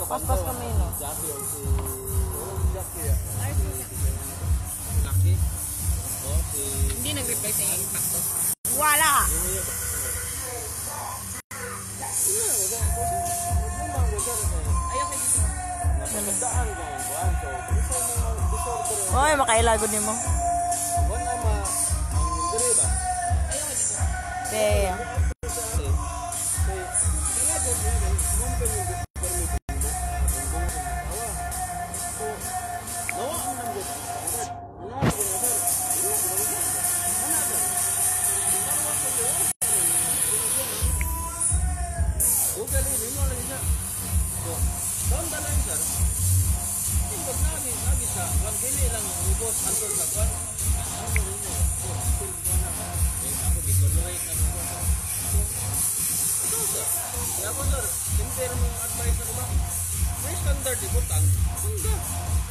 Paspas kami, no? Jackie o si... Jackie ya. Lucky. O si... Hindi nag-reply sa yung impacto. Wala! Ayaw kayo dito. Napagdaan ka yung buwan. So, disorder. Oy, makailagod ni mo. Buwan ay ang diri ba? Ayaw kayo dito. Kaya. Standard ibutang. Hanggang